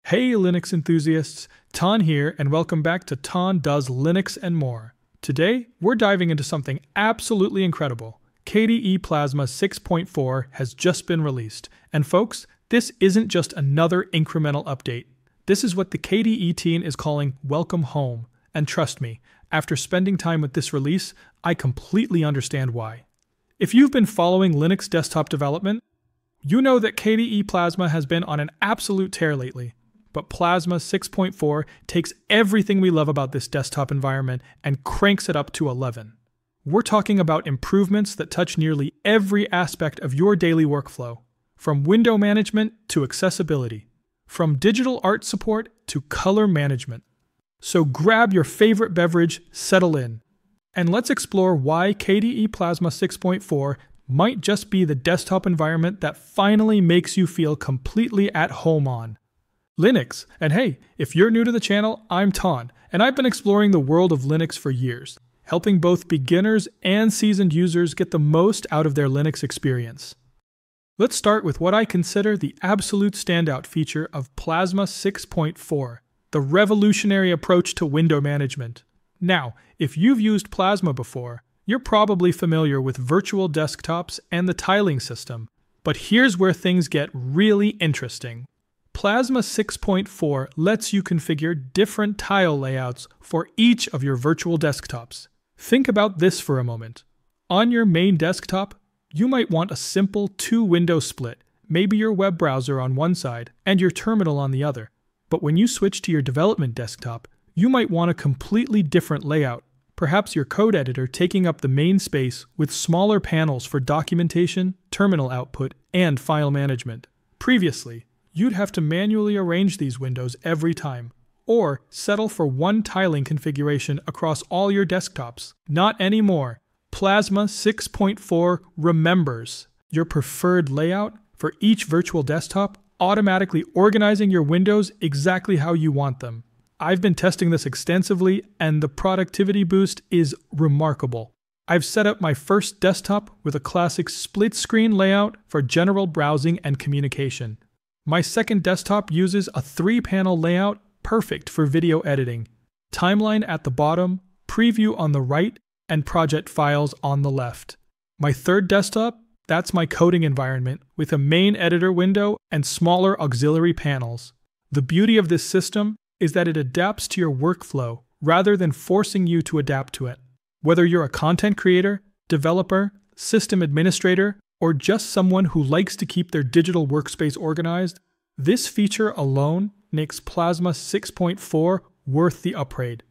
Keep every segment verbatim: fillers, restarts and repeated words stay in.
Hey Linux enthusiasts, Ton here and welcome back to Ton Does Linux and More. Today, we're diving into something absolutely incredible. K D E Plasma six point four has just been released, and folks, this isn't just another incremental update. This is what the K D E team is calling Welcome Home, and trust me, after spending time with this release, I completely understand why. If you've been following Linux desktop development, you know that K D E Plasma has been on an absolute tear lately. But Plasma six point four takes everything we love about this desktop environment and cranks it up to eleven. We're talking about improvements that touch nearly every aspect of your daily workflow, from window management to accessibility, from digital art support to color management. So grab your favorite beverage, settle in, and let's explore why K D E Plasma six point four might just be the desktop environment that finally makes you feel completely at home on Linux. And hey, if you're new to the channel, I'm Ton, and I've been exploring the world of Linux for years, helping both beginners and seasoned users get the most out of their Linux experience. Let's start with what I consider the absolute standout feature of Plasma six point four, the revolutionary approach to window management. Now, if you've used Plasma before, you're probably familiar with virtual desktops and the tiling system, but here's where things get really interesting. Plasma six point four lets you configure different tile layouts for each of your virtual desktops. Think about this for a moment. On your main desktop, you might want a simple two-window split, maybe your web browser on one side and your terminal on the other. But when you switch to your development desktop, you might want a completely different layout, perhaps your code editor taking up the main space with smaller panels for documentation, terminal output, and file management. Previously, you'd have to manually arrange these windows every time, or settle for one tiling configuration across all your desktops. Not anymore. Plasma six point four remembers your preferred layout for each virtual desktop, automatically organizing your windows exactly how you want them. I've been testing this extensively, and the productivity boost is remarkable. I've set up my first desktop with a classic split-screen layout for general browsing and communication. My second desktop uses a three-panel layout perfect for video editing. Timeline at the bottom, preview on the right, and project files on the left. My third desktop, that's my coding environment with a main editor window and smaller auxiliary panels. The beauty of this system is that it adapts to your workflow rather than forcing you to adapt to it. Whether you're a content creator, developer, system administrator, or just someone who likes to keep their digital workspace organized, this feature alone makes Plasma six point four worth the upgrade.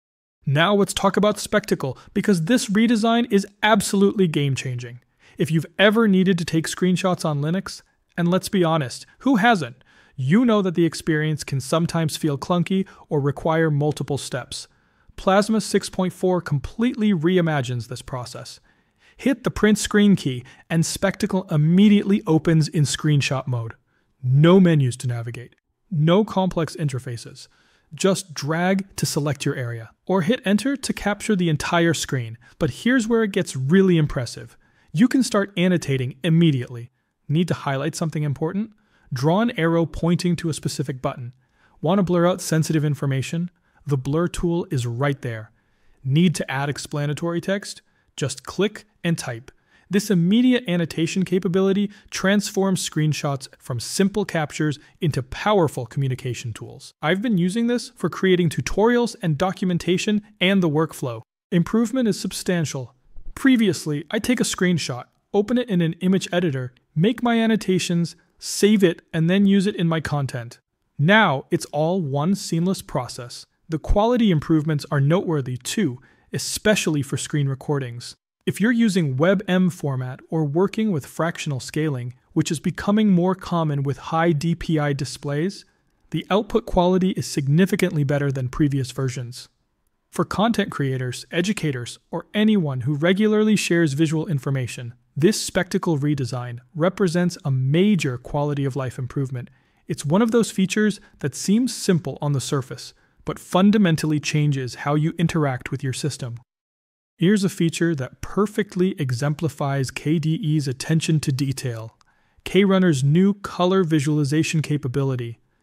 Now let's talk about spectacle, because this redesign is absolutely game-changing. If you've ever needed to take screenshots on Linux, and let's be honest, who hasn't? You know that the experience can sometimes feel clunky or require multiple steps. Plasma six point four completely reimagines this process. Hit the print screen key, and Spectacle immediately opens in screenshot mode. No menus to navigate, no complex interfaces. Just drag to select your area, or hit enter to capture the entire screen. But here's where it gets really impressive. You can start annotating immediately. Need to highlight something important? Draw an arrow pointing to a specific button. Want to blur out sensitive information? The blur tool is right there. Need to add explanatory text? Just click and type. This immediate annotation capability transforms screenshots from simple captures into powerful communication tools. I've been using this for creating tutorials and documentation and the workflow. Improvement is substantial. Previously, I'd take a screenshot, open it in an image editor, make my annotations, save it, and then use it in my content. Now, it's all one seamless process. The quality improvements are noteworthy too, especially for screen recordings. If you're using WebM format or working with fractional scaling, which is becoming more common with high D P I displays, the output quality is significantly better than previous versions. For content creators, educators, or anyone who regularly shares visual information, this Spectacle redesign represents a major quality of life improvement. It's one of those features that seems simple on the surface, but fundamentally changes how you interact with your system. Here's a feature that perfectly exemplifies K D E's attention to detail: KRunner's new color visualization capability.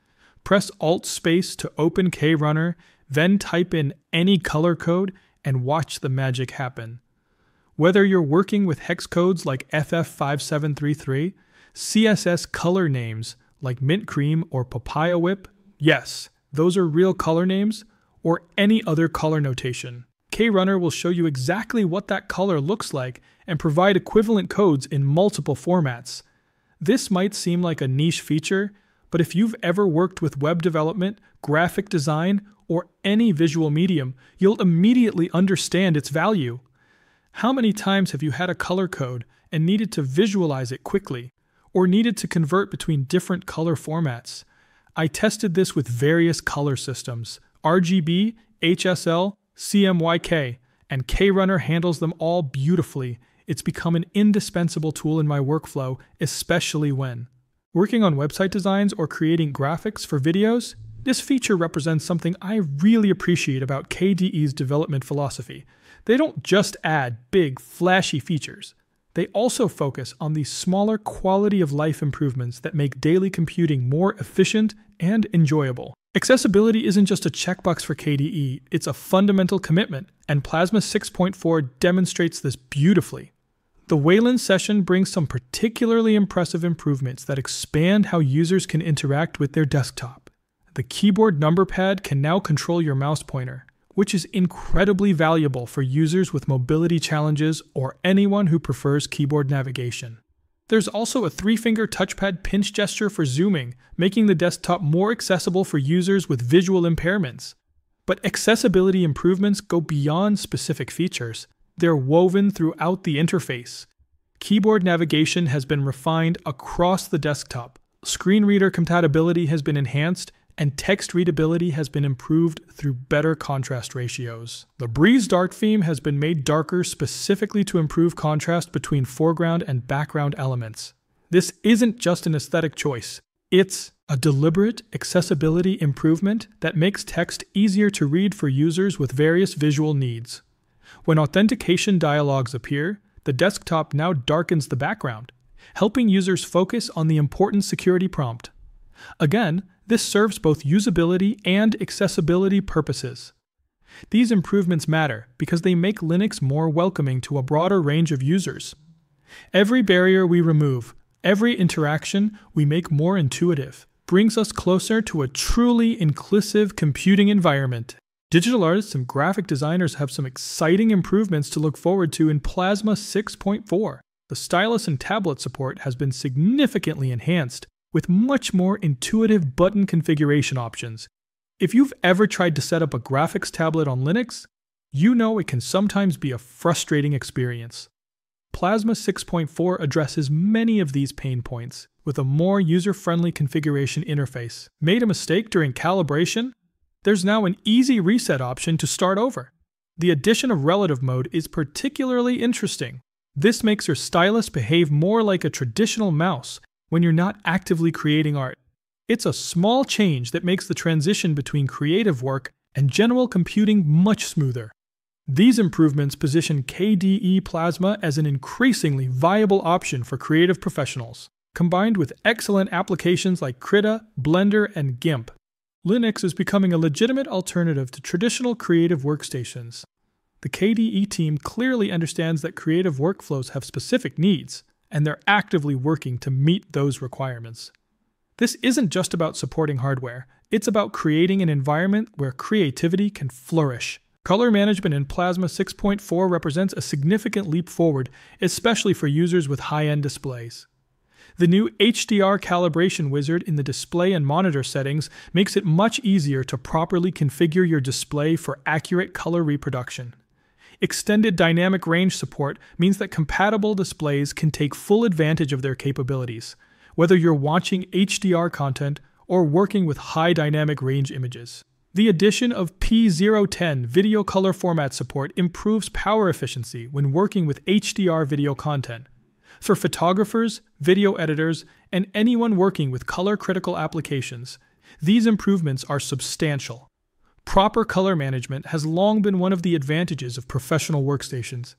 Press Alt Space to open KRunner, then type in any color code and watch the magic happen. Whether you're working with hex codes like F F five seven three three, C S S color names like Mint Cream or Papaya Whip, yes, those are real color names, or any other color notation. KRunner will show you exactly what that color looks like and provide equivalent codes in multiple formats. This might seem like a niche feature, but if you've ever worked with web development, graphic design, or any visual medium, you'll immediately understand its value. How many times have you had a color code and needed to visualize it quickly, or needed to convert between different color formats? I tested this with various color systems, R G B, H S L, C M Y K, and KRunner handles them all beautifully. It's become an indispensable tool in my workflow, especially when working on website designs or creating graphics for videos. This feature represents something I really appreciate about K D E's development philosophy. They don't just add big, flashy features. They also focus on the smaller quality of life improvements that make daily computing more efficient and enjoyable. Accessibility isn't just a checkbox for K D E, it's a fundamental commitment, and Plasma six point four demonstrates this beautifully. The Wayland session brings some particularly impressive improvements that expand how users can interact with their desktop. The keyboard number pad can now control your mouse pointer, which is incredibly valuable for users with mobility challenges or anyone who prefers keyboard navigation. There's also a three-finger touchpad pinch gesture for zooming, making the desktop more accessible for users with visual impairments. But accessibility improvements go beyond specific features. They're woven throughout the interface. Keyboard navigation has been refined across the desktop. Screen reader compatibility has been enhanced, and text readability has been improved through better contrast ratios. The Breeze Dark theme has been made darker specifically to improve contrast between foreground and background elements. This isn't just an aesthetic choice. It's a deliberate accessibility improvement that makes text easier to read for users with various visual needs. When authentication dialogues appear, the desktop now darkens the background, helping users focus on the important security prompt. Again, this serves both usability and accessibility purposes. These improvements matter because they make Linux more welcoming to a broader range of users. Every barrier we remove, every interaction we make more intuitive, brings us closer to a truly inclusive computing environment. Digital artists and graphic designers have some exciting improvements to look forward to in Plasma six point four. The stylus and tablet support has been significantly enhanced, with much more intuitive button configuration options. If you've ever tried to set up a graphics tablet on Linux, you know it can sometimes be a frustrating experience. Plasma six point four addresses many of these pain points with a more user-friendly configuration interface. Made a mistake during calibration? There's now an easy reset option to start over. The addition of relative mode is particularly interesting. This makes your stylus behave more like a traditional mouse when you're not actively creating art. It's a small change that makes the transition between creative work and general computing much smoother. These improvements position K D E Plasma as an increasingly viable option for creative professionals. Combined with excellent applications like Krita, Blender, and GIMP, Linux is becoming a legitimate alternative to traditional creative workstations. The K D E team clearly understands that creative workflows have specific needs, and they're actively working to meet those requirements. This isn't just about supporting hardware, it's about creating an environment where creativity can flourish. Color management in Plasma six point four represents a significant leap forward, especially for users with high-end displays. The new H D R calibration wizard in the display and monitor settings makes it much easier to properly configure your display for accurate color reproduction. Extended dynamic range support means that compatible displays can take full advantage of their capabilities, whether you're watching H D R content or working with high dynamic range images. The addition of P zero ten video color format support improves power efficiency when working with H D R video content. For photographers, video editors, and anyone working with color-critical applications, these improvements are substantial. Proper color management has long been one of the advantages of professional workstations,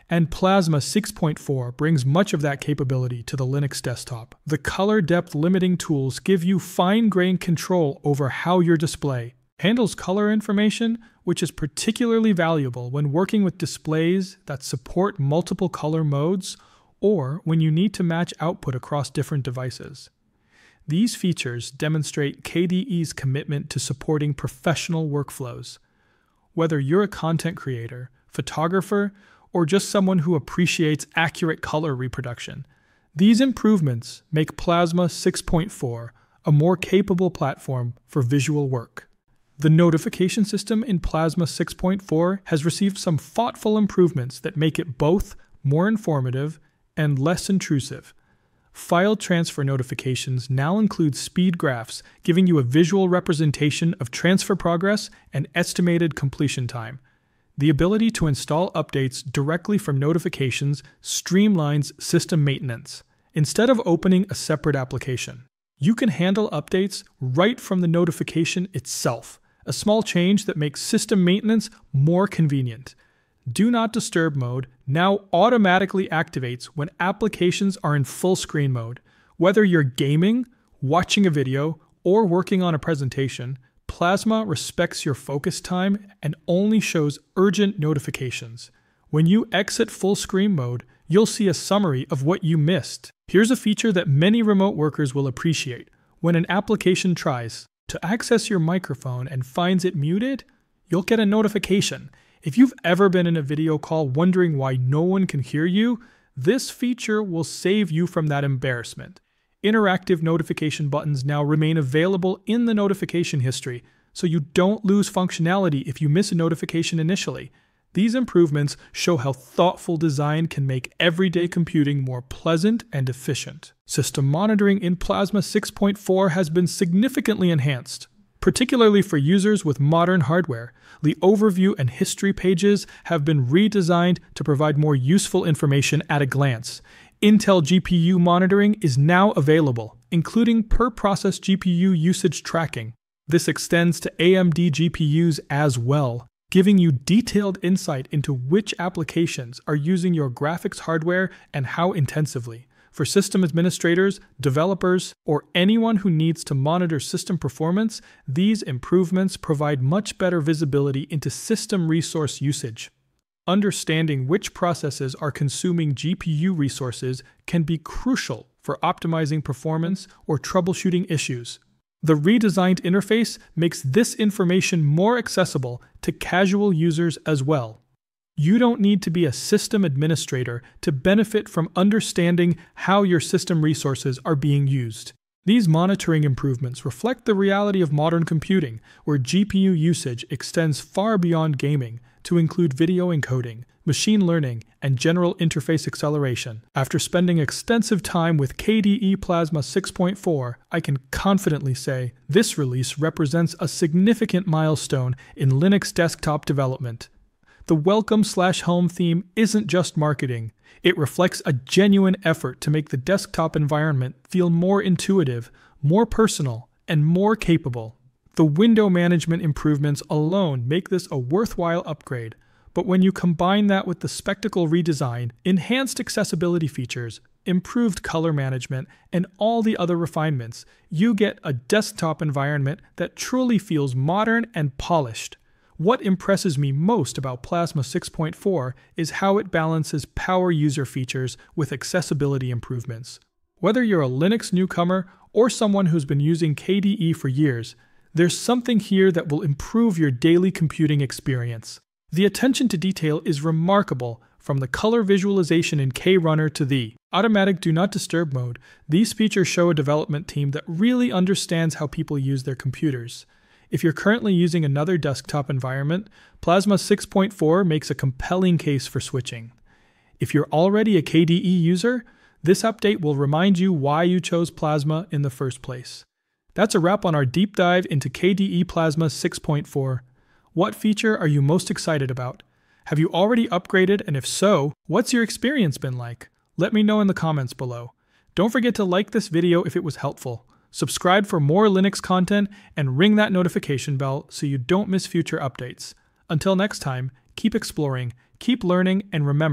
and Plasma six point four brings much of that capability to the Linux desktop. The color depth limiting tools give you fine-grained control over how your display handles color information, which is particularly valuable when working with displays that support multiple color modes or when you need to match output across different devices. These features demonstrate K D E's commitment to supporting professional workflows. Whether you're a content creator, photographer, or just someone who appreciates accurate color reproduction, these improvements make Plasma six point four a more capable platform for visual work. The notification system in Plasma six point four has received some thoughtful improvements that make it both more informative and less intrusive. File transfer notifications now include speed graphs, giving you a visual representation of transfer progress and estimated completion time. The ability to install updates directly from notifications streamlines system maintenance, instead of opening a separate application. You can handle updates right from the notification itself, a small change that makes system maintenance more convenient. Do Not Disturb mode now automatically activates when applications are in full screen mode. Whether you're gaming, watching a video, or working on a presentation, Plasma respects your focus time and only shows urgent notifications. When you exit full screen mode, you'll see a summary of what you missed. Here's a feature that many remote workers will appreciate. When an application tries to access your microphone and finds it muted, you'll get a notification. If you've ever been in a video call wondering why no one can hear you, this feature will save you from that embarrassment. Interactive notification buttons now remain available in the notification history, so you don't lose functionality if you miss a notification initially. These improvements show how thoughtful design can make everyday computing more pleasant and efficient. System monitoring in Plasma six point four has been significantly enhanced, particularly for users with modern hardware. The overview and history pages have been redesigned to provide more useful information at a glance. Intel G P U monitoring is now available, including per-process G P U usage tracking. This extends to A M D G P Us as well, giving you detailed insight into which applications are using your graphics hardware and how intensively. For system administrators, developers, or anyone who needs to monitor system performance, these improvements provide much better visibility into system resource usage. Understanding which processes are consuming G P U resources can be crucial for optimizing performance or troubleshooting issues. The redesigned interface makes this information more accessible to casual users as well. You don't need to be a system administrator to benefit from understanding how your system resources are being used. These monitoring improvements reflect the reality of modern computing, where G P U usage extends far beyond gaming to include video encoding, machine learning, and general interface acceleration. After spending extensive time with K D E Plasma six point four, I can confidently say this release represents a significant milestone in Linux desktop development. The welcome slash home theme isn't just marketing. It reflects a genuine effort to make the desktop environment feel more intuitive, more personal, and more capable. The window management improvements alone make this a worthwhile upgrade, but when you combine that with the Spectacle redesign, enhanced accessibility features, improved color management, and all the other refinements, you get a desktop environment that truly feels modern and polished. What impresses me most about Plasma six point four is how it balances power user features with accessibility improvements. Whether you're a Linux newcomer or someone who's been using K D E for years, there's something here that will improve your daily computing experience. The attention to detail is remarkable, from the color visualization in KRunner to the automatic Do Not Disturb mode. These features show a development team that really understands how people use their computers. If you're currently using another desktop environment, Plasma six point four makes a compelling case for switching. If you're already a K D E user, this update will remind you why you chose Plasma in the first place. That's a wrap on our deep dive into K D E Plasma six point four. What feature are you most excited about? Have you already upgraded, and if so, what's your experience been like? Let me know in the comments below. Don't forget to like this video if it was helpful. Subscribe for more Linux content and ring that notification bell so you don't miss future updates. Until next time, keep exploring, keep learning, and remember,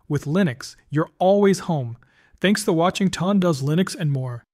With Linux, you're always home. Thanks for watching Ton Does Linux and More.